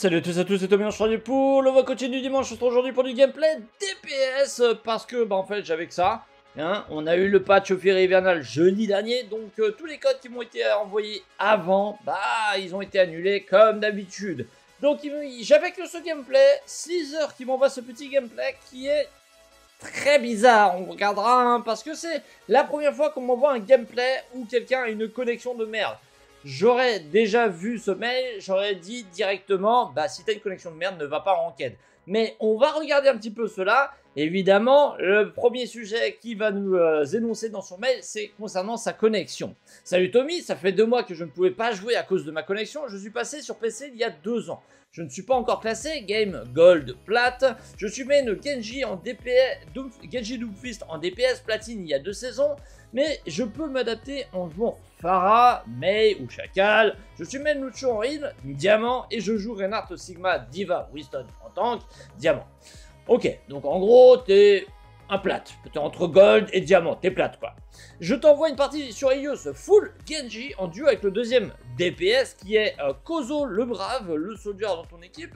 Salut à tous, c'est Tommy, on pour le voix continue du dimanche. On se retrouve aujourd'hui pour du gameplay DPS parce que en fait j'avais que ça. Hein, on a eu le patch au Fury hivernal jeudi dernier, donc tous les codes qui m'ont été envoyés avant, ils ont été annulés comme d'habitude. Donc j'avais que ce gameplay, 6 heures qui m'envoie ce petit gameplay qui est très bizarre. On regardera hein, parce que c'est la première fois qu'on m'envoie un gameplay où quelqu'un a une connexion de merde. J'aurais déjà vu ce mail, j'aurais dit directement, si t'as une connexion de merde, ne va pas en ranked. Mais on va regarder un petit peu cela. Évidemment, le premier sujet qui va nous énoncer dans son mail, c'est concernant sa connexion. Salut Tommy, ça fait 2 mois que je ne pouvais pas jouer à cause de ma connexion. Je suis passé sur PC il y a 2 ans. Je ne suis pas encore classé, game gold plate. Je suis main Genji en DPS, Genji Doomfist en DPS platine il y a 2 saisons. Mais je peux m'adapter en jouant Pharah, Mei ou Chacal. Je suis main Lucio en heal, diamant. Et je joue Reinhardt Sigma, Diva, Winston en tank, diamant. Ok, donc en gros, t'es un plate. T'es entre gold et diamant, t'es plate quoi. Je t'envoie une partie sur Helios full Genji en duo avec le deuxième DPS qui est Kozo le Brave, le soldier dans ton équipe.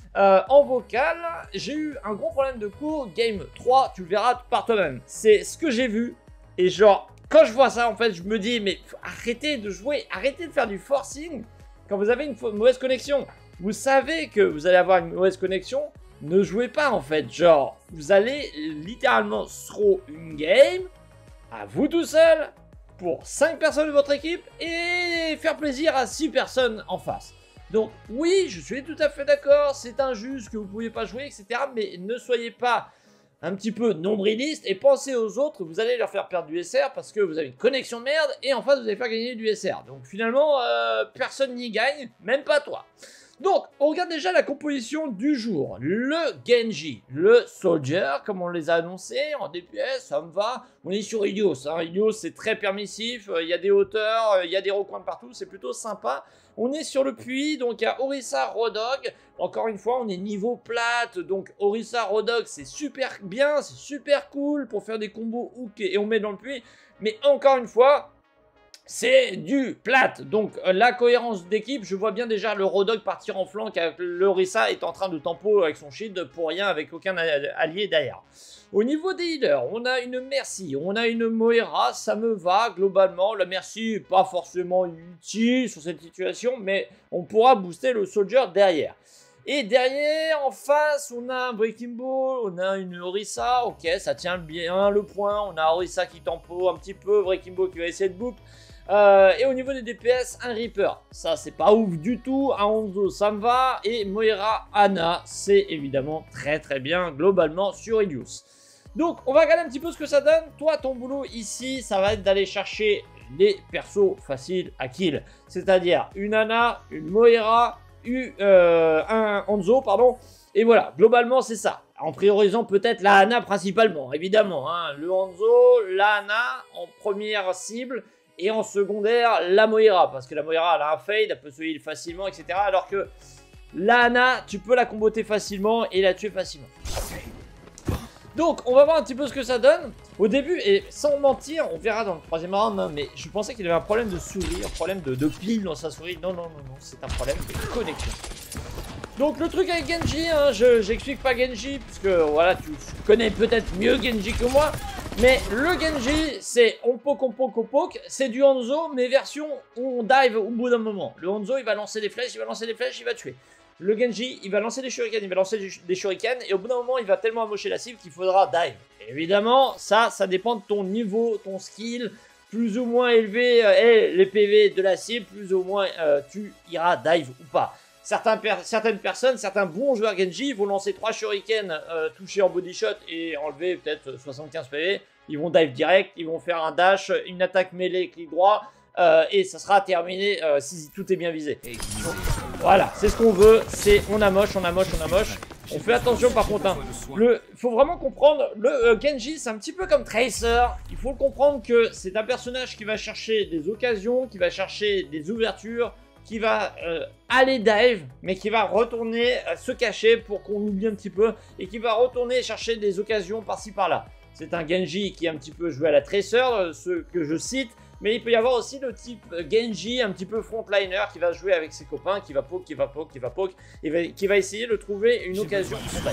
En vocal, j'ai eu un gros problème de cours, game 3, tu le verras par toi-même. C'est ce que j'ai vu. Et genre, quand je vois ça, en fait, je me dis, mais arrêtez de jouer, arrêtez de faire du forcing quand vous avez une mauvaise connexion. Vous savez que vous allez avoir une mauvaise connexion, ne jouez pas en fait. Genre, vous allez littéralement throw une game à vous tout seul pour 5 personnes de votre équipe et faire plaisir à 6 personnes en face. Donc oui, je suis tout à fait d'accord, c'est injuste que vous ne pouviez pas jouer, etc. Mais ne soyez pas un petit peu nombriliste et pensez aux autres, vous allez leur faire perdre du SR parce que vous avez une connexion de merde et en face vous allez faire gagner du SR. Donc finalement, personne n'y gagne, même pas toi. Donc, on regarde déjà la composition du jour. Le Genji, le Soldier, comme on les a annoncés, en DPS, ça me va. On est sur Helios. Hein. Helios, c'est très permissif. Il y a des hauteurs, il y a des recoins de partout. C'est plutôt sympa. On est sur le puits, donc il y a Orisa, Rodog. Encore une fois, on est niveau plate. Donc, Orisa, Rodog, c'est super bien, c'est super cool pour faire des combos hook et on met dans le puits. Mais encore une fois, c'est du plate, donc la cohérence d'équipe, je vois bien déjà le Rodog partir en flanc, le Orisa est en train de tempo avec son shield pour rien, avec aucun allié derrière. Au niveau des healers, on a une Mercy, on a une Moira, ça me va globalement, la Mercy pas forcément utile sur cette situation, mais on pourra booster le Soldier derrière. Et derrière, en face, on a un Breaking Ball, on a une Orisa, ok, ça tient bien le point, on a Orisa qui tempo un petit peu, Breaking Ball qui va essayer de boop. Et au niveau des DPS, un Reaper, ça c'est pas ouf du tout, un Hanzo ça me va, et Moira, Ana, c'est évidemment très bien globalement sur Helios. Donc on va regarder un petit peu ce que ça donne. Toi ton boulot ici, ça va être d'aller chercher les persos faciles à kill, c'est-à-dire une Ana, une Moira, un Hanzo, pardon, et voilà, globalement c'est ça. En priorisant peut-être la Ana principalement, évidemment, hein. Le Hanzo, la Ana en première cible, et en secondaire, la Moira, parce que la Moira, elle a un fade, elle peut se heal facilement, etc. Alors que la Ana, tu peux la comboter facilement et la tuer facilement. Donc, on va voir un petit peu ce que ça donne. Au début, et sans mentir, on verra dans le 3e round, hein, mais je pensais qu'il avait un problème de souris, un problème de pile dans sa souris. Non, c'est un problème de connexion. Donc le truc avec Genji, hein, j'explique pas Genji, puisque voilà, tu connais peut-être mieux Genji que moi. Mais le Genji, c'est on poke, c'est du Hanzo, mais version où on dive au bout d'un moment. Le Hanzo, il va lancer des flèches, il va tuer. Le Genji, il va lancer des shurikens, et au bout d'un moment, il va tellement amocher la cible qu'il faudra dive. Et évidemment, ça dépend de ton niveau, ton skill, plus ou moins élevé, et les PV de la cible, plus ou moins tu iras dive ou pas. Certaines personnes, certains bons joueurs Genji vont lancer 3 shurikens touchés en body shot et enlever peut-être 75 PV. Ils vont dive direct, ils vont faire un dash, une attaque mêlée, clic droit, et ça sera terminé si tout est bien visé. Donc, voilà, c'est ce qu'on veut, c'est on amoche. On fait attention par contre, hein. Faut vraiment comprendre, le Genji c'est un petit peu comme Tracer. Il faut comprendre que c'est un personnage qui va chercher des occasions, qui va chercher des ouvertures, qui va aller dive, mais qui va retourner se cacher pour qu'on oublie un petit peu, et qui va retourner chercher des occasions par-ci par-là. C'est un Genji qui est un petit peu joué à la Tracer, ce que je cite, Mais il peut y avoir aussi le type Genji, un petit peu frontliner, qui va jouer avec ses copains, qui va poke, qui va poke, qui va poke, et qui va essayer de trouver une occasion spontanée.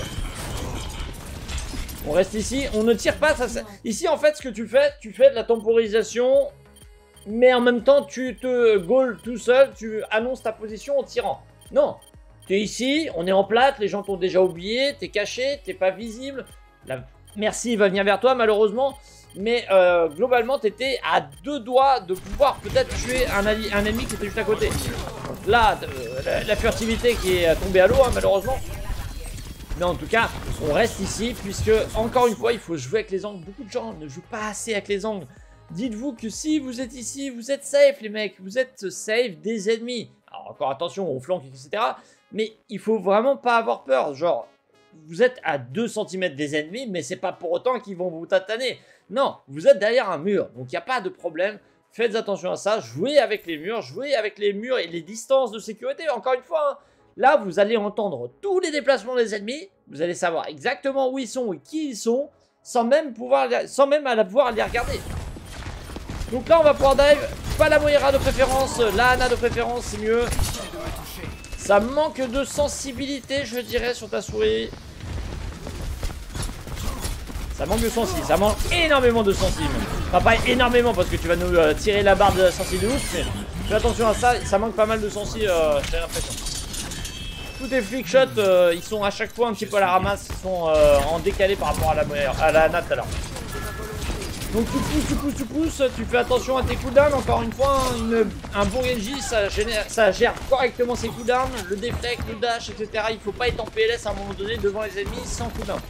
On reste ici, on ne tire pas. Ici, en fait, ce que tu fais de la temporisation, mais en même temps, tu te goal tout seul, tu annonces ta position en tirant. Non, tu es ici, on est en plate, les gens t'ont déjà oublié, t'es caché, t'es pas visible. Merci va venir vers toi, malheureusement. Mais globalement, t'étais à 2 doigts de pouvoir peut-être tuer un ennemi qui était juste à côté. Donc là, la furtivité qui est tombée à l'eau, hein, malheureusement. Mais en tout cas, on reste ici, puisque, encore une fois, il faut jouer avec les angles. Beaucoup de gens ne jouent pas assez avec les angles. Dites-vous que si vous êtes ici, vous êtes safe, les mecs. Vous êtes safe des ennemis. Alors, encore attention aux flancs, etc. Mais il faut vraiment pas avoir peur. Genre, vous êtes à 2 cm des ennemis, mais c'est pas pour autant qu'ils vont vous tataner. Non, vous êtes derrière un mur, donc il n'y a pas de problème. Faites attention à ça. Jouez avec les murs et les distances de sécurité. Encore une fois, hein, là, vous allez entendre tous les déplacements des ennemis. Vous allez savoir exactement où ils sont et qui ils sont, sans même pouvoir les regarder. Donc là, on va pouvoir dive. Pas la Moira de préférence, la Ana de préférence, c'est mieux. Ça manque de sensibilité, je dirais, sur ta souris. Ça manque de sensi, ça manque énormément de sensi. Enfin, pas énormément parce que tu vas nous tirer la barre de sensi de ouf, mais fais attention à ça, ça manque pas mal de sensi, j'ai l'impression. Tous tes flickshots, ils sont à chaque fois un petit peu à la ramasse, ils sont en décalé par rapport à la Ana tout à l'heure. Donc tu pousses, tu fais attention à tes cooldowns, encore une fois, hein, un bon Genji, ça gère correctement ses cooldowns, le deflect, le dash, etc. Il faut pas être en PLS à un moment donné devant les ennemis sans cooldown.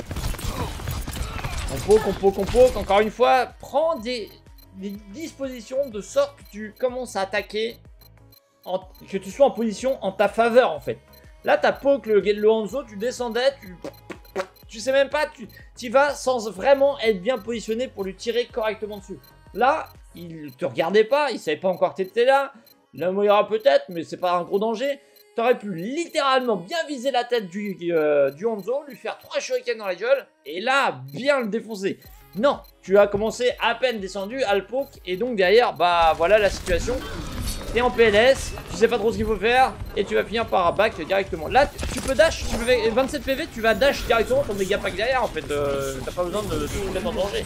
On poke, encore une fois, prends des dispositions de sorte que tu commences à attaquer, que tu sois en position en ta faveur en fait. Là, t'as poke le Hanzo, tu descendais, tu sais même pas, tu vas sans vraiment être bien positionné pour lui tirer correctement dessus. Là, il te regardait pas, il savait pas encore que t'étais là. La Moira peut-être, mais c'est pas un gros danger. T'aurais pu littéralement bien viser la tête du Hanzo, lui faire 3 shurikens dans la gueule, et là, bien le défoncer. Non, tu as commencé à peine descendu, à le poke, et donc derrière, bah voilà la situation. T'es en PLS, tu sais pas trop ce qu'il faut faire, et tu vas finir par back directement. Là, tu peux dash, tu peux 27 PV, tu vas dash directement ton méga pack derrière en fait. T'as pas besoin de te mettre en danger.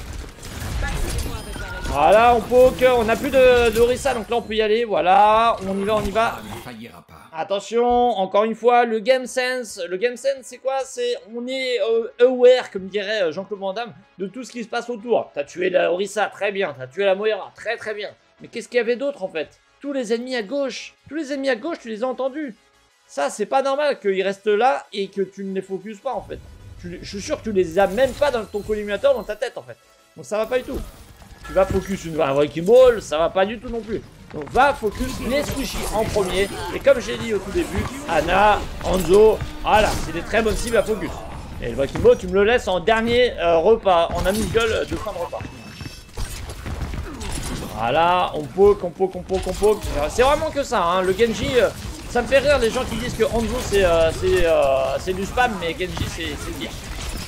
Voilà, on poke, on n'a plus de Orisa, donc là on peut y aller, voilà, on y va. Attention, encore une fois, le game sense, c'est quoi? C'est, on est aware, comme dirait Jean-Claude Van Damme, de tout ce qui se passe autour. T'as tué la Orisa, très bien, t'as tué la Moira, très très bien. Mais qu'est-ce qu'il y avait d'autre en fait? Tous les ennemis à gauche, tu les as entendus. Ça, c'est pas normal qu'ils restent là et que tu ne les focuses pas en fait. Je suis sûr que tu les as même pas dans ton collimateur dans ta tête en fait. Donc ça va pas du tout. Tu vas focus un Wrecking Ball, ça va pas du tout non plus. Donc va focus les squishy en premier. Et comme j'ai dit au tout début, Ana, Hanzo, voilà, c'est des très bonnes cibles à focus. Et le Wrecking Ball, tu me le laisses en dernier repas, en amuse-gueule de fin de repas. Voilà, on poke. C'est vraiment que ça, hein. Le Genji, ça me fait rire les gens qui disent que Hanzo c'est du spam, mais Genji c'est bien.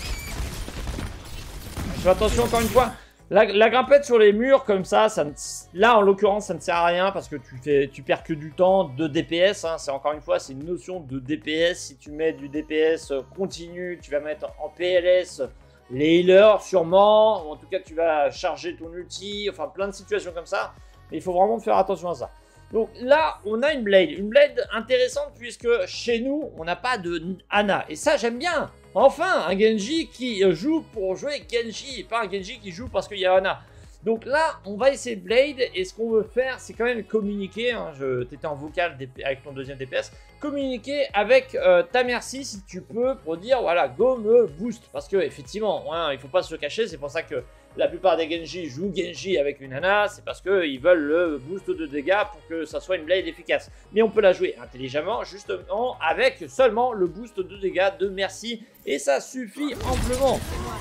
Fais attention encore une fois. La grimpette sur les murs comme ça, là en l'occurrence ça ne sert à rien parce que tu perds que du temps de DPS, hein. C'est encore une fois, c'est une notion de DPS. Si tu mets du DPS continu, tu vas mettre en PLS les healers sûrement, ou en tout cas tu vas charger ton ulti, enfin plein de situations comme ça. Mais il faut vraiment faire attention à ça. Donc là, on a une blade intéressante puisque chez nous, on n'a pas de Ana. Et ça, j'aime bien. Enfin, un Genji qui joue pour jouer Genji et pas un Genji qui joue parce qu'il y a Ana. Donc là, on va essayer de blade et ce qu'on veut faire, c'est quand même communiquer. Hein, t'étais en vocal avec ton deuxième DPS. Communiquer avec ta merci si tu peux pour dire voilà, go me boost. Parce que effectivement, hein, il faut pas se le cacher, c'est pour ça que la plupart des Genji jouent Genji avec une Ana, c'est parce qu'ils veulent le boost de dégâts pour que ça soit une blade efficace. Mais on peut la jouer intelligemment, justement, avec seulement le boost de dégâts de merci. Et ça suffit amplement.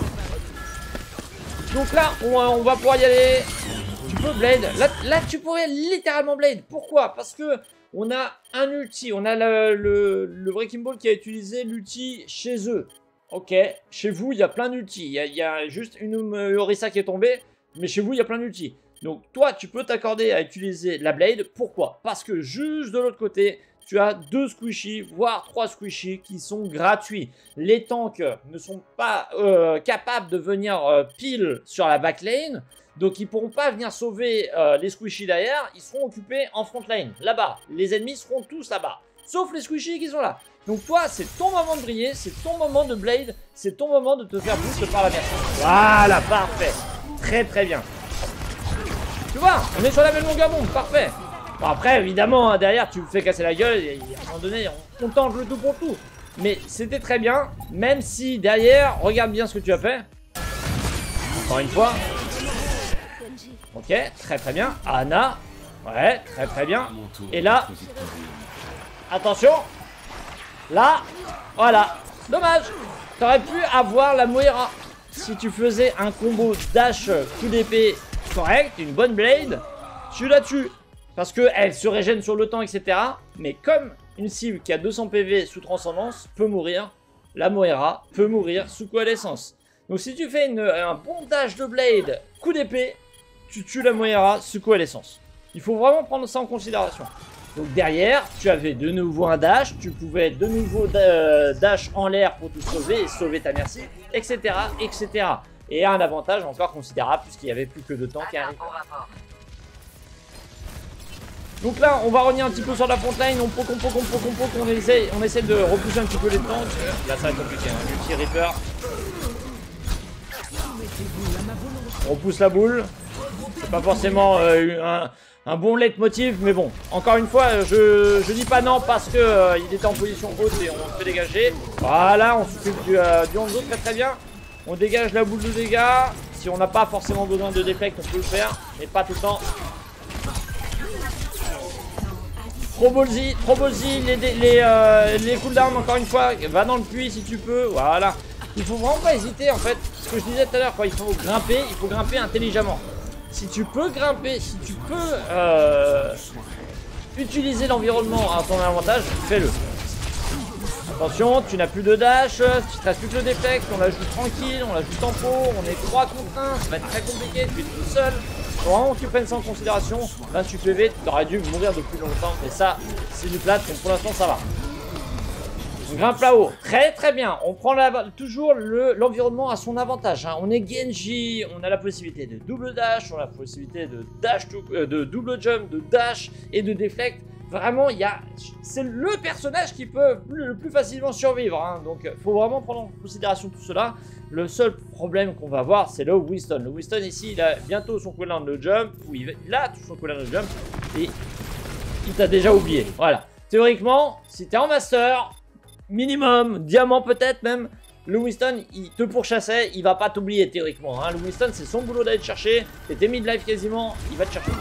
Donc là, on va pouvoir y aller. Tu peux blade. Là, tu pourrais littéralement blade. Pourquoi? Parce que on a un ulti. On a le Wrecking Ball qui a utilisé l'ulti chez eux. Ok, chez vous, il y a plein d'ultis. Il y a juste une Orisa qui est tombée, mais chez vous, il y a plein d'ultis. Donc toi, tu peux t'accorder à utiliser la Blade. Pourquoi? Parce que juste de l'autre côté, tu as 2 squishies, voire 3 squishies qui sont gratuits. Les tanks ne sont pas capables de venir pile sur la backlane. Donc ils ne pourront pas venir sauver les squishies derrière. Ils seront occupés en front lane, là-bas. Les ennemis seront tous là-bas. Sauf les squishies qui sont là. Donc toi, c'est ton moment de briller, c'est ton moment de Blade, c'est ton moment de te faire boost par la merci. Voilà, parfait. Très très bien. Tu vois, on est sur la même longueur d'onde, parfait. Bon après, évidemment, derrière, tu me fais casser la gueule, et à un moment donné, on tente le tout pour tout. Mais c'était très bien, même si derrière, regarde bien ce que tu as fait. Encore une fois. Ok, très très bien. Ana, ouais, très très bien. Et là, attention. Là, voilà. Dommage. T'aurais pu avoir la Moira si tu faisais un combo dash coup d'épée correct, une bonne blade, tu la tues. Parce qu'elle se régène sur le temps, etc. Mais comme une cible qui a 200 PV sous transcendance peut mourir, la Moira peut mourir sous coalescence. Donc si tu fais un bon dash de blade, coup d'épée, tu tues la Moira sous coalescence. Il faut vraiment prendre ça en considération. Donc derrière, tu avais de nouveau un dash, tu pouvais de nouveau dash en l'air pour te sauver et sauver ta merci, etc. etc. Et un avantage encore considérable puisqu'il n'y avait plus que 2 tanks qui arrivent. Donc là, on va revenir un petit peu sur la frontline, on essaie de repousser un petit peu les tanks. Là, ça va être compliqué, hein. Multi Reaper. On repousse la boule. C'est pas forcément un bon leitmotiv, mais bon. Encore une fois, je dis pas non parce que il était en position haute et on le fait dégager. Voilà, on s'occupe du Hanzo très très bien. On dégage la boule de dégâts. Si on n'a pas forcément besoin de deflect, on peut le faire, mais pas tout le temps. Trop ballsy, les cooldowns encore une fois, va dans le puits si tu peux, voilà. Il faut vraiment pas hésiter en fait, ce que je disais tout à l'heure, quand il faut grimper intelligemment. Si tu peux grimper, si tu peux utiliser l'environnement à ton avantage, fais-le. Attention, tu n'as plus de dash, tu te reste plus que le deflect, on la joue tranquille, on la joue tempo, on est 3 contre 1, ça va être très compliqué, tu es tout seul. Faut vraiment que tu prennes ça en considération. 28 PV, tu aurais dû mourir depuis longtemps, mais ça, c'est du plat, donc pour l'instant ça va. On grimpe là-haut, très très bien, on prend toujours l'environnement à son avantage, hein. On est Genji, on a la possibilité de double dash, on a la possibilité de dash, de double jump, de dash et de deflect. Vraiment, c'est le personnage qui peut le plus facilement survivre, hein. Donc faut vraiment prendre en considération tout cela. Le seul problème qu'on va avoir, c'est le Winston. Le Winston ici, il a bientôt son cooldown de jump, ou il a tout son cooldown de jump, et il t'a déjà oublié. Voilà. Théoriquement, si t'es en master, minimum, diamant peut-être même, le Winston, il te pourchassait, il va pas t'oublier théoriquement, hein. Le Winston, c'est son boulot d'aller te chercher, t'es mid-life quasiment, il va te chercher.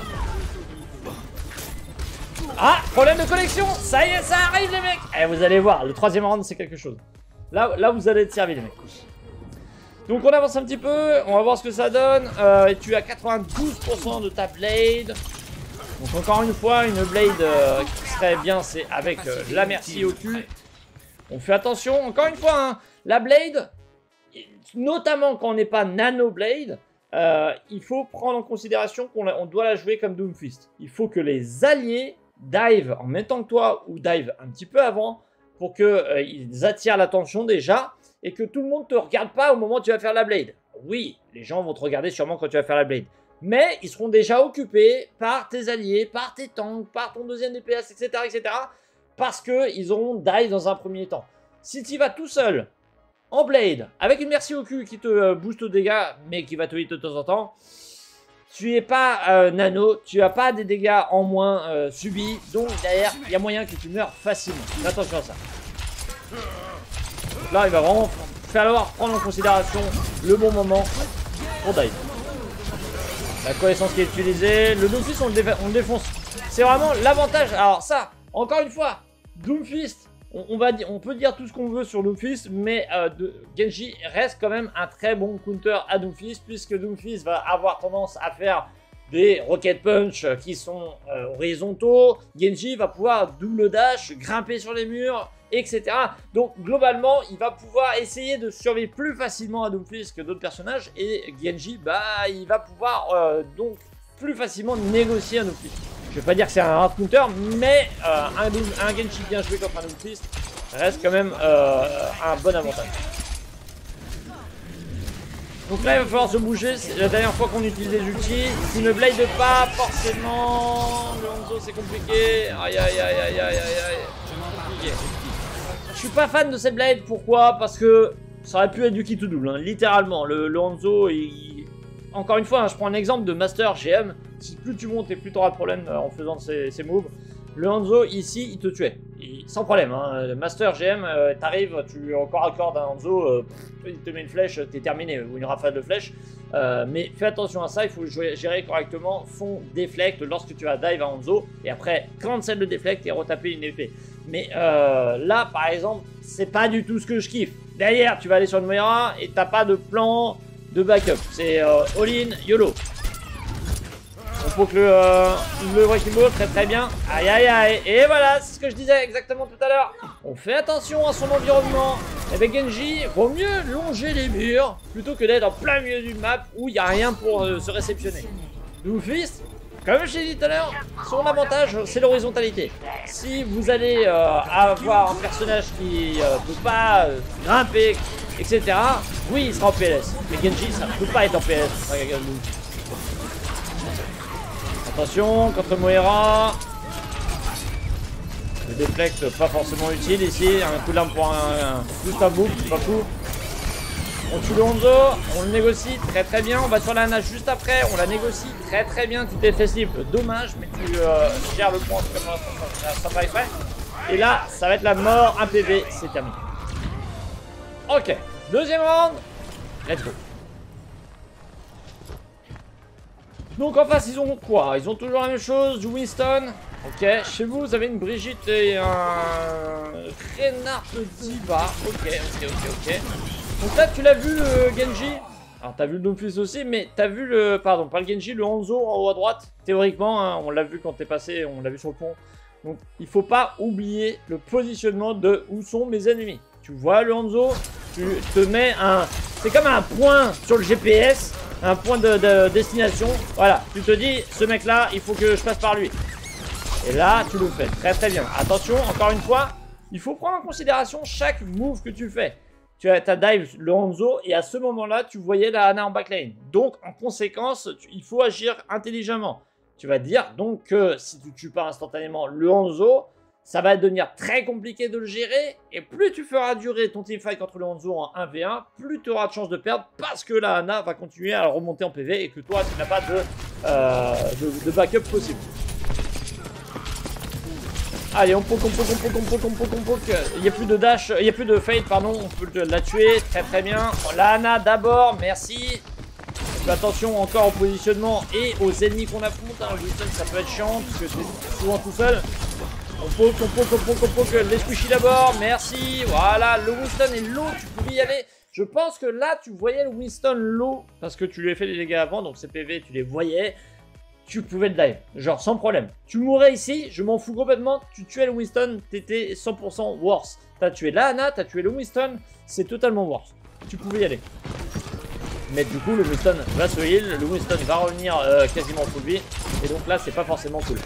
Ah, problème de connexion. Ça y est, ça arrive les mecs. Eh, vous allez voir, le 3e round c'est quelque chose. Là vous allez être servis les mecs. Donc on avance un petit peu, on va voir ce que ça donne. Et tu as 92% de ta blade. Donc encore une fois, une blade qui serait bien, c'est avec la merci au cul. On fait attention, encore une fois, hein, la blade, notamment quand on n'est pas nano blade, il faut prendre en considération qu'on doit la jouer comme Doomfist. Il faut que les alliés dive en même temps que toi ou dive un petit peu avant pour qu'ils attirent l'attention déjà et que tout le monde ne te regarde pas au moment où tu vas faire la blade. Oui, les gens vont te regarder sûrement quand tu vas faire la blade, mais ils seront déjà occupés par tes alliés, par tes tanks, par ton deuxième DPS, etc. etc. parce qu'ils auront dive dans un premier temps. Si tu vas tout seul en blade avec une merci au cul qui te booste aux dégâts mais qui va te hit de temps en temps, tu n'es pas nano, tu n'as pas des dégâts en moins subis, donc derrière, il y a moyen que tu meurs facilement. Fais attention à ça. Donc là, il va vraiment falloir prendre en considération le bon moment pour dive. La connaissance qui est utilisée, le Doomfist, on le défonce. C'est vraiment l'avantage. Alors ça, encore une fois, Doomfist, on peut dire tout ce qu'on veut sur Doomfist, mais Genji reste quand même un très bon counter à Doomfist, puisque Doomfist va avoir tendance à faire des rocket punch qui sont horizontaux. Genji va pouvoir double dash, grimper sur les murs, etc. Donc globalement, il va pouvoir essayer de survivre plus facilement à Doomfist que d'autres personnages, et Genji, bah, il va pouvoir donc plus facilement négocier un noob. Je vais pas dire que c'est un hard counter, mais un Genji bien joué contre un noob reste quand même un bon avantage. Donc là il va falloir se bouger, c'est la dernière fois qu'on utilise les ultis. S'il ne blade pas, forcément le Hanzo c'est compliqué. Aïe aïe aïe aïe aïe aïe. Compliqué. Je suis pas fan de cette blade, pourquoi? Parce que ça aurait pu être du kit tout double, hein. Littéralement. Le Hanzo, encore une fois, hein, je prends un exemple de Master GM. Si plus tu montes et plus tu auras de problème en faisant ces moves. Le Hanzo ici, il te tuait. Sans problème, hein. Le Master GM, t'arrives, tu encore à corps d'un Hanzo, il te met une flèche, t'es terminé, ou une rafale de flèches. Mais fais attention à ça, il faut gérer correctement son déflect lorsque tu vas dive à Hanzo. Et après, cancel le déflect et retaper une épée. Mais là, par exemple, c'est pas du tout ce que je kiffe. Derrière, tu vas aller sur une Moira et t'as pas de plan de backup. C'est all-in, YOLO. On poke le Wrecking Ball très très bien. Aïe aïe aïe. Et voilà, c'est ce que je disais exactement tout à l'heure. On fait attention à son environnement. Avec Genji, vaut mieux longer les murs plutôt que d'être en plein milieu d'une map où il n'y a rien pour se réceptionner. Doomfist, comme je l'ai dit tout à l'heure, son avantage c'est l'horizontalité. Si vous allez avoir un personnage qui ne peut pas grimper, etc., oui il sera en PLS. Mais Genji ça ne peut pas être en PLS. Attention, contre Moira. Le déflect pas forcément utile ici. Un coup de lame pour juste un bouc, c'est pas fou. On tue le Hanzo, on le négocie très très bien. On va sur la Ana juste après, on la négocie très très bien. Tu t'es fait slip, dommage, mais tu gères le point comme ça pas exprès. Et là, ça va être la mort, un PV, c'est terminé. Ok, deuxième round, let's go. Donc en face, ils ont quoi? Ils ont toujours la même chose, du Winston. Ok, chez vous, vous avez une Brigitte et un Reinhardt Diva. Ok. Donc là, tu l'as vu le Genji. Alors, t'as vu le Doomfist aussi, mais t'as vu le... Pardon, pas le Genji, le Hanzo en haut à droite. Théoriquement, hein, on l'a vu quand t'es passé, on l'a vu sur le pont. Donc, il faut pas oublier le positionnement de où sont mes ennemis. Tu vois le Hanzo, tu te mets un... C'est comme un point sur le GPS. Un point de destination, voilà, tu te dis, ce mec là, il faut que je passe par lui. Et là, tu le fais, très très bien. Attention, encore une fois, il faut prendre en considération chaque move que tu fais. Tu as ta dive le Hanzo, et à ce moment-là, tu voyais la Ana en backlane. Donc, en conséquence, il faut agir intelligemment. Tu vas te dire, donc, que si tu tues pas instantanément le Hanzo, ça va devenir très compliqué de le gérer, et plus tu feras durer ton teamfight contre le Hanzo en 1v1, plus tu auras de chances de perdre, parce que la Ana va continuer à remonter en PV, et que toi, tu n'as pas de backup possible. Allez, on poke. Il n'y a plus de dash, il n'y a plus de fade, pardon, on peut la tuer, très très bien. La Ana d'abord, merci. Fais attention encore au positionnement et aux ennemis qu'on affronte, hein. Winston, ça peut être chiant, parce que c'est souvent tout seul. On poke, les squishy d'abord, merci, voilà, le Winston est low, tu pouvais y aller. Je pense que là, tu voyais le Winston low, parce que tu lui as fait des dégâts avant, donc ces PV, tu les voyais. Tu pouvais le dive, genre sans problème. Tu mourrais ici, je m'en fous complètement, tu tuais le Winston, t'étais 100% worse. T'as tué la Ana, t'as tué le Winston, c'est totalement worse. Tu pouvais y aller. Mais du coup, le Winston va se heal, le Winston va revenir quasiment full vie, et donc là, c'est pas forcément cool.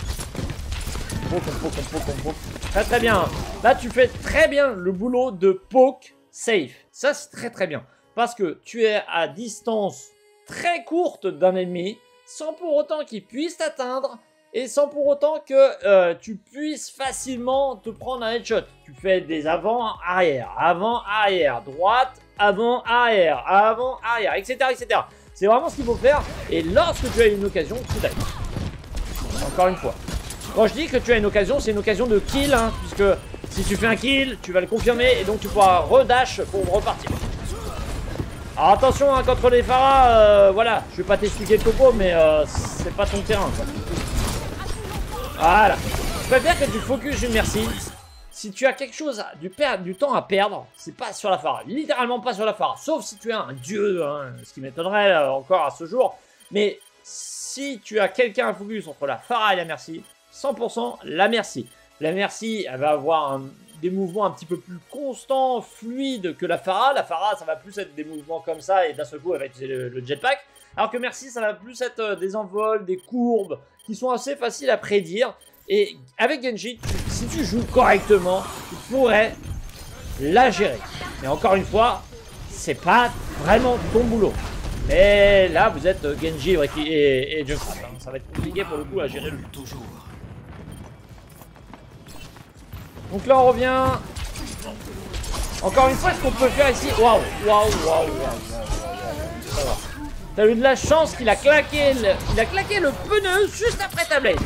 Poke. Très très bien. Là, tu fais très bien le boulot de poke safe. Ça, c'est très très bien. Parce que tu es à distance très courte d'un ennemi, sans pour autant qu'il puisse t'atteindre, et sans pour autant que tu puisses facilement te prendre un headshot. Tu fais des avant-arrière, droite, avant-arrière, etc. C'est vraiment ce qu'il faut faire, et lorsque tu as une occasion, tu dives. Encore une fois. Quand je dis que tu as une occasion, c'est une occasion de kill, hein, puisque si tu fais un kill, tu vas le confirmer et donc tu pourras redash pour repartir. Alors attention, hein, contre les Pharah, voilà, je vais pas t'expliquer le topo, mais c'est pas ton terrain, quoi. Voilà. Je préfère que tu focus une merci. Si tu as quelque chose, du temps à perdre, c'est pas sur la Pharah, littéralement pas sur la Pharah, sauf si tu es un dieu, hein, ce qui m'étonnerait encore à ce jour, mais si tu as quelqu'un à focus entre la Pharah et la merci, 100% la merci. La merci, elle va avoir des mouvements un petit peu plus constants, fluides que la Pharah. La Pharah, ça va plus être des mouvements comme ça et d'un seul coup, elle va utiliser le jetpack. Alors que Mercy, ça va plus être des envols, des courbes qui sont assez faciles à prédire. Et avec Genji, si tu joues correctement, tu pourrais la gérer. Mais encore une fois, c'est pas vraiment ton boulot. Mais là, vous êtes Genji et Junkrat. Hein. Ça va être compliqué pour le coup à gérer le jeu. Donc là, on revient. Encore une fois, ce qu'on peut faire ici. Waouh, waouh, waouh, waouh. T'as eu de la chance qu'il a claqué le pneu juste après ta blade.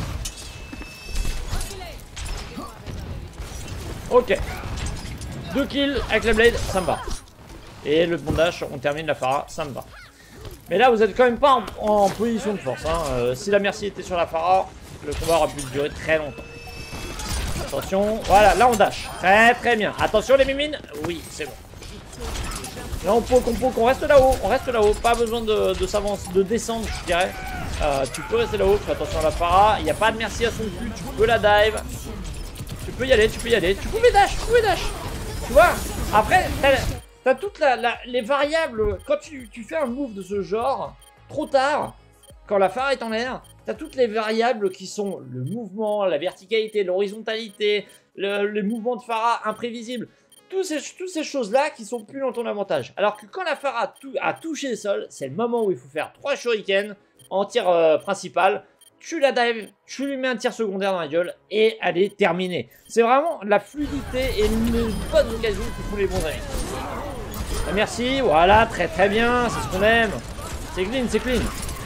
Ok. 2 kills avec la blade, ça me va. Et le bondage, on termine la Pharah, ça me va. Mais là, vous êtes quand même pas en position de force. Hein. Si la Mercy était sur la Pharah, le combat aurait pu durer très longtemps. Attention, voilà, là on dash. Très très bien. Attention les mimines. Oui, c'est bon. Là on poke, on reste là-haut. On reste là-haut. Pas besoin de s'avancer, de descendre, je dirais. Tu peux rester là-haut. Fais attention à la Pharah. Il n'y a pas de Mercy à son cul. Tu peux la dive. Tu peux y aller, tu peux y aller. Tu pouvais dash, Tu vois. Après, t'as toutes les variables. Quand tu fais un move de ce genre, trop tard, quand la Pharah est en l'air, t'as toutes les variables qui sont le mouvement, la verticalité, l'horizontalité, les mouvements de Pharah imprévisibles. Toutes ces choses-là qui sont plus dans ton avantage. Alors que quand la Pharah a touché le sol, c'est le moment où il faut faire 3 shurikens en tir principal. Tu la dives, tu lui mets un tir secondaire dans la gueule et elle est terminée. C'est vraiment la fluidité et une bonne occasion qui font les bons amis. Merci, voilà, très très bien, c'est ce qu'on aime. C'est clean, c'est clean.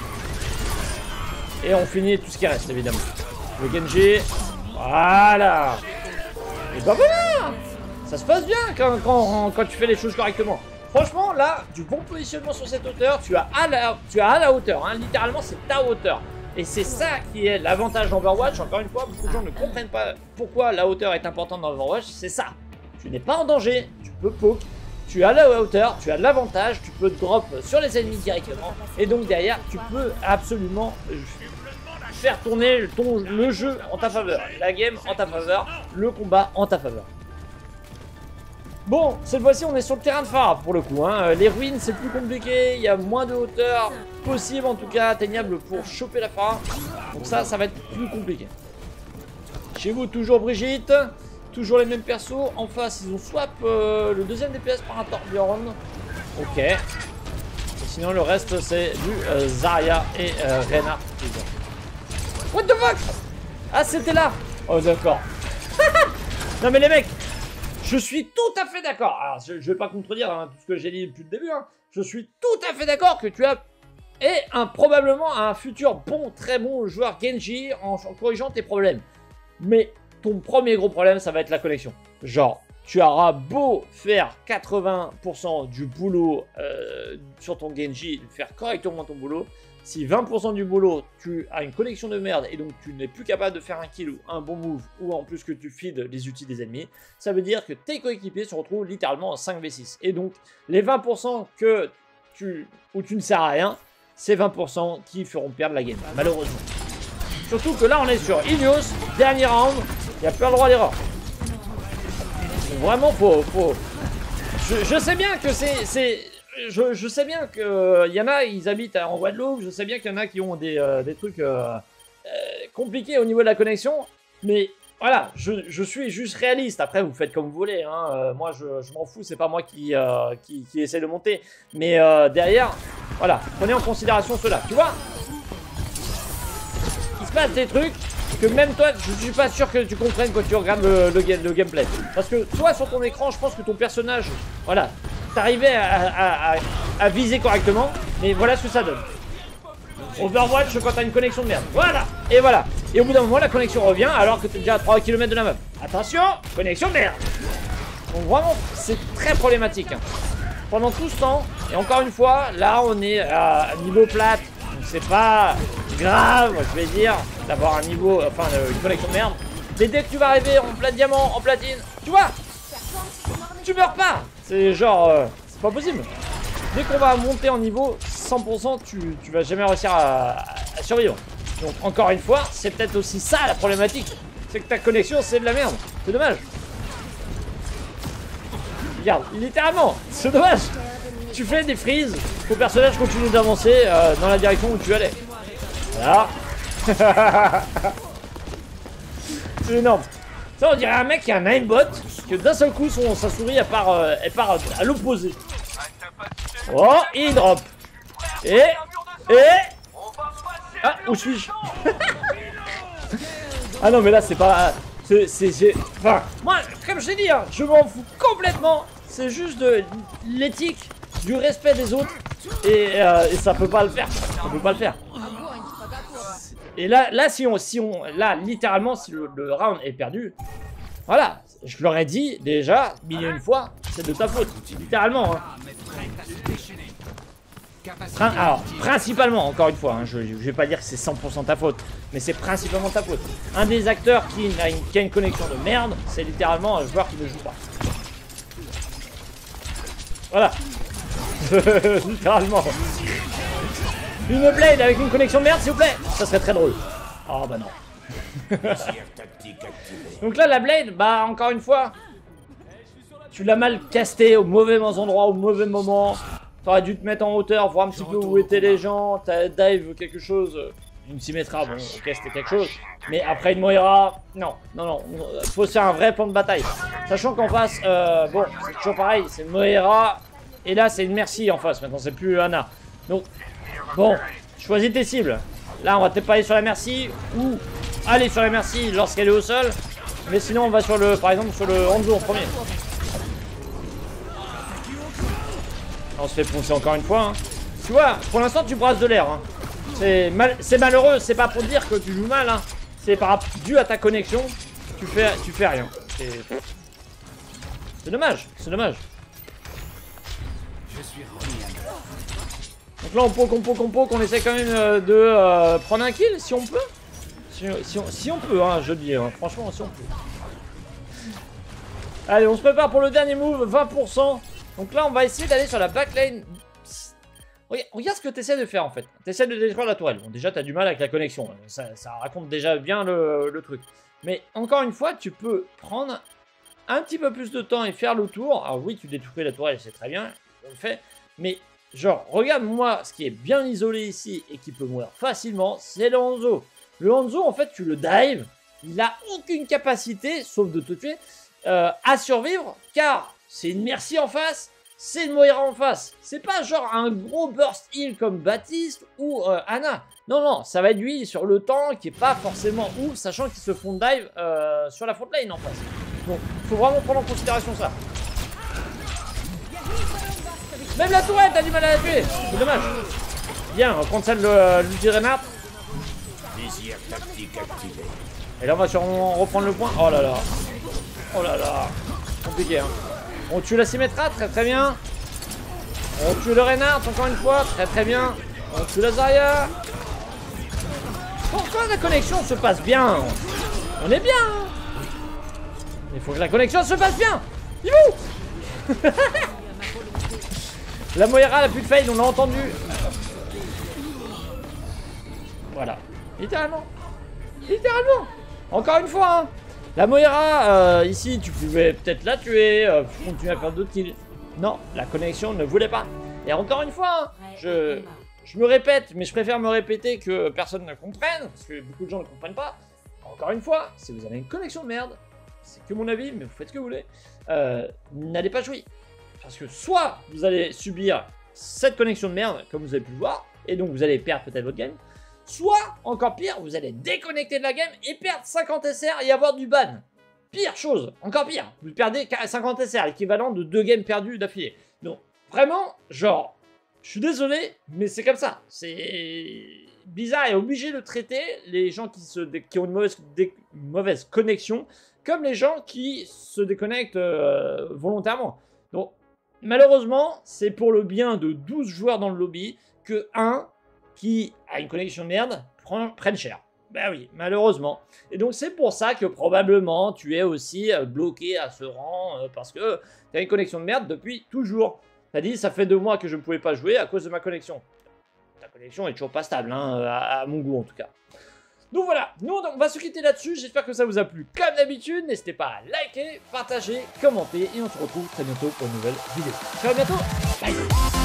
Et on finit tout ce qui reste, évidemment. Le Genji. Voilà. Et bah voilà. Ça se passe bien quand tu fais les choses correctement. Franchement, là, du bon positionnement sur cette hauteur, tu as à la hauteur. Hein. Littéralement, c'est ta hauteur. Et c'est ça qui est l'avantage d'Overwatch. Encore une fois, beaucoup de gens ne comprennent pas pourquoi la hauteur est importante dans Overwatch. C'est ça. Tu n'es pas en danger. Tu peux poke. Tu as la hauteur. Tu as de l'avantage. Tu peux drop sur les ennemis directement. Et donc, derrière, tu peux absolument faire tourner le jeu en ta faveur, la game en ta faveur, le combat en ta faveur. Bon, cette fois-ci on est sur le terrain de Pharah pour le coup, hein. Les ruines c'est plus compliqué, il y a moins de hauteur possible en tout cas atteignable pour choper la Pharah. Donc ça va être plus compliqué. Chez vous toujours Brigitte, toujours les mêmes persos, en face ils ont swap le deuxième DPS par un Torbjorn. Ok. Et sinon le reste c'est du Zarya et Reinhardt. What the fuck? Ah, c'était là. Oh, d'accord. Non, mais les mecs, je suis tout à fait d'accord. Alors, je vais pas contredire hein, tout ce que j'ai dit depuis le début. Hein. Je suis tout à fait d'accord que tu as probablement un futur bon, très bon joueur Genji en corrigeant tes problèmes. Mais ton premier gros problème, ça va être la connexion. Genre, tu auras beau faire 80% du boulot sur ton Genji, faire correctement ton boulot. Si 20% du boulot, tu as une connexion de merde et donc tu n'es plus capable de faire un kill ou un bon move ou en plus que tu feeds les ultis des ennemis, ça veut dire que tes coéquipiers se retrouvent littéralement en 5v6. Et donc, les 20% où tu ne sers à rien, c'est 20% qui feront perdre la game, malheureusement. Surtout que là, on est sur Ilios, dernier round, il n'y a pas le droit à l'erreur. Vraiment, je sais bien que je sais bien qu'il y en a, ils habitent en Guadeloupe, je sais bien qu'il y en a qui ont des trucs compliqués au niveau de la connexion, mais voilà, je suis juste réaliste. Après, vous faites comme vous voulez, hein. Moi je m'en fous, c'est pas moi qui essaie de monter, mais derrière, voilà, prenez en considération cela, tu vois. Il se passe des trucs que même toi, je suis pas sûr que tu comprennes quand tu regardes le gameplay, parce que toi sur ton écran, je pense que ton personnage, voilà, t'arrivais à viser correctement, mais voilà ce que ça donne. Overwatch quand t'as une connexion de merde. Voilà. Et voilà. Et au bout d'un moment, la connexion revient alors que t'es déjà à 3 km de la meuf. Attention, connexion de merde. Donc vraiment, c'est très problématique. Hein. Pendant tout ce temps, et encore une fois, là on est à niveau plate. Donc c'est pas grave, je vais dire, d'avoir un niveau, enfin une connexion de merde. Mais dès que tu vas arriver en plat de diamant, en platine, tu vois, tu meurs pas. C'est genre, c'est pas possible. Dès qu'on va monter en niveau, 100%, tu vas jamais réussir à survivre. Donc encore une fois, c'est peut-être aussi ça la problématique. C'est que ta connexion, c'est de la merde. C'est dommage. Regarde, littéralement, c'est dommage. Tu fais des frises, ton personnage continue d'avancer dans la direction où tu allais. Voilà. C'est énorme. Ça, on dirait un mec qui a un aimbot, que d'un seul coup, sa souris, elle part à l'opposé. Oh, il drop. Et... Ah, où suis-je? Ah non, mais là, c'est pas... Enfin, moi, comme je t'ai dit, hein, je m'en fous complètement. C'est juste de l'éthique, du respect des autres. Et ça peut pas le faire. Ça peut pas le faire. Et là, là, littéralement, si le round est perdu, voilà, je leur ai dit déjà, mille et une fois, c'est de ta faute, littéralement. Hein. Alors, principalement, encore une fois, hein, je vais pas dire que c'est 100% ta faute, mais c'est principalement ta faute. Un des acteurs qui a une connexion de merde, c'est littéralement un joueur qui ne joue pas. Voilà. Littéralement. Une blade avec une connexion de merde, s'il vous plaît. Ça serait très drôle. Oh bah non. Donc là, la blade, bah encore une fois, tu l'as mal casté au mauvais endroit, au mauvais moment. T'aurais dû te mettre en hauteur, voir un petit peu où étaient les gens. T'as dive quelque chose. Une Symmetra, bon, ok, c'était quelque chose. Mais après une Moira, non. Faut faire un vrai plan de bataille. Sachant qu'en face, bon, c'est toujours pareil, c'est Moira. Et là, c'est une Mercy en face. Maintenant, c'est plus Ana. Donc, bon, choisis tes cibles. Là, on va peut-être pas aller sur la Mercy ou aller sur la Mercy lorsqu'elle est au sol. Mais sinon, on va sur le, par exemple, sur le Hanzo en premier. On se fait poncer encore une fois. Hein. Tu vois, pour l'instant, tu brasses de l'air. Hein. C'est malheureux. C'est pas pour dire que tu joues mal. Hein. C'est dû à ta connexion. Tu fais rien. C'est dommage. C'est dommage. Donc là, on poke, on essaie quand même de prendre un kill si on peut. Si on peut, hein, je dis. Hein. Franchement, si on peut. Allez, on se prépare pour le dernier move, 20%. Donc là, on va essayer d'aller sur la backlane. Regarde ce que tu essaies de faire en fait. Tu essaies de détruire la tourelle. Bon, déjà, tu as du mal avec la connexion. Ça raconte déjà bien le truc. Mais encore une fois, tu peux prendre un petit peu plus de temps et faire le tour. Alors oui, tu détruis la tourelle, c'est très bien. On le fait. Mais genre, regarde-moi ce qui est bien isolé ici et qui peut mourir facilement. C'est le Hanzo. Le Hanzo, en fait, tu le dives. Il n'a aucune capacité, sauf de te tuer, à survivre. Car c'est une Mercy en face. C'est une Moira en face. C'est pas genre un gros burst heal comme Baptiste ou Ana. Non, ça va être lui sur le temps qui est pas forcément ouf, sachant qu'ils se font dive sur la front lane en face. Donc, faut vraiment prendre en considération ça. Même la tourelle, t'as du mal à la tuer. C'est dommage. Bien, on va prendre celle de l'ulti Reinhardt. Et là, on va sûrement reprendre le point. Oh là là. Oh là là. Compliqué, hein. On tue la Symmetra, très bien. On tue le Reinhardt, encore une fois, très bien. On tue la Zarya. Pourquoi la connexion se passe bien? On est bien, hein. Il faut que la connexion se passe bien. Youhou. La Moira, la plus de fade, on l'a entendu. Voilà. Littéralement. Encore une fois, hein. La Moira, ici, tu pouvais peut-être la tuer, continuer à faire d'autres kills. Non, la connexion ne voulait pas. Et encore une fois, hein, je me répète, mais je préfère me répéter que personne ne comprenne, parce que beaucoup de gens ne comprennent pas. Encore une fois, si vous avez une connexion de merde, c'est que mon avis, mais vous faites ce que vous voulez, n'allez pas jouer. Parce que soit vous allez subir cette connexion de merde, comme vous avez pu le voir, et donc vous allez perdre peut-être votre game. Soit, encore pire, vous allez déconnecter de la game et perdre 50 SR et avoir du ban. Pire chose, encore pire, vous perdez 50 SR, l'équivalent de 2 games perdus d'affilée. Donc, vraiment, genre, je suis désolé, mais c'est comme ça. C'est bizarre et obligé de traiter les gens qui ont une mauvaise connexion comme les gens qui se déconnectent volontairement. Donc, malheureusement, c'est pour le bien de 12 joueurs dans le lobby que un qui a une connexion de merde prenne cher. Ben oui, malheureusement. Et donc c'est pour ça que probablement tu es aussi bloqué à ce rang parce que tu as une connexion de merde depuis toujours. T'as dit, ça fait 2 mois que je ne pouvais pas jouer à cause de ma connexion. Ta connexion est toujours pas stable, hein, à mon goût en tout cas. Donc voilà, nous on va se quitter là-dessus, j'espère que ça vous a plu comme d'habitude, n'hésitez pas à liker, partager, commenter et on se retrouve très bientôt pour une nouvelle vidéo. Ciao, à bientôt, bye.